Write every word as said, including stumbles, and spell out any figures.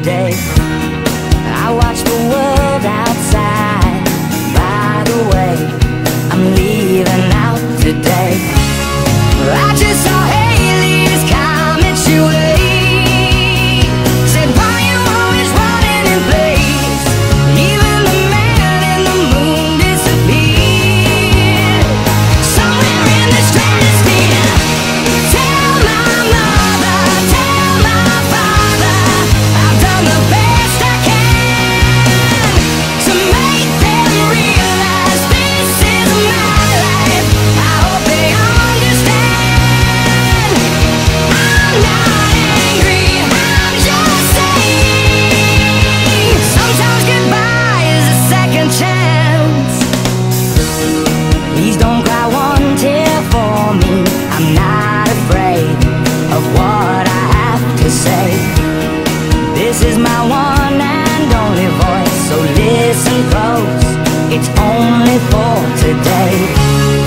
day. I watch the world outside. By the way, I'm leaving out today. I just saw Haley's comments your way. Said, why you always running in place? Even the man in the moon disappeared. Somewhere in the stratosphere. Tell my mother, tell my father, I've done the best I can to make them realize this is my life. I hope they understand. I'm not angry, I'm just saying, sometimes goodbye is a second chance. Please don't cry one tear for me. I'm not afraid of what I have to say. This is my one and only voice, so listen close. It's only for today.